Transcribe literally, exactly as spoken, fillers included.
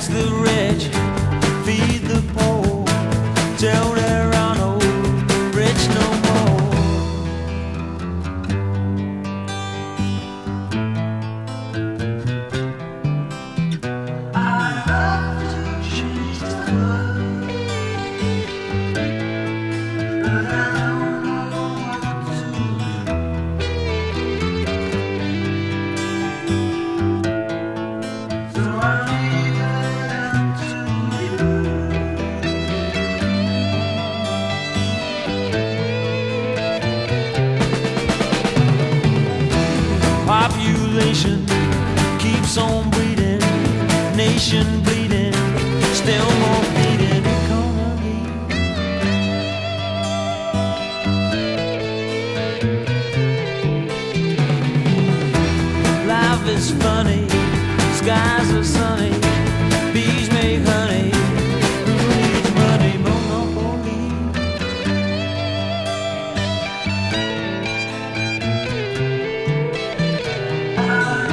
the rich, feed the poor, till there are no rich no more. I love to change the world, but I don't know what to do. So I leave it up to you. Population keeps on breeding, nation bleeding, still more bleeding economy. Life is funny, skies are sunny, bees make honey, who needs money? Monopoly. I